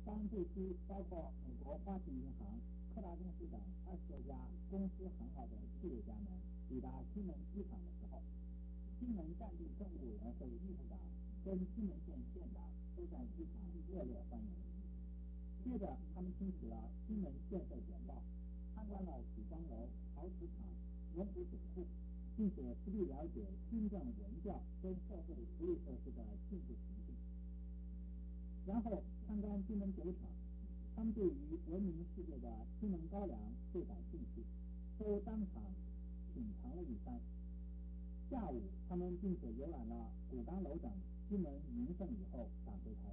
当这批包括美国花旗银行、柯达公司等20多家公司行号的企业家们抵达金门机场的时候，金门战地政务委员会秘书长跟金门县县长都在机场热烈欢迎。接着，他们听取了金门建设简报，参观了许光楼、陶瓷厂、龙湖水库，并且实地了解军政文教跟社会福利设施的进步情形。然后参观金门酒厂，他们对于闻名世界的金门高粱最感兴趣，都当场品尝了一番。下午，他们并且游览了古岗楼等金门名胜以后，返回台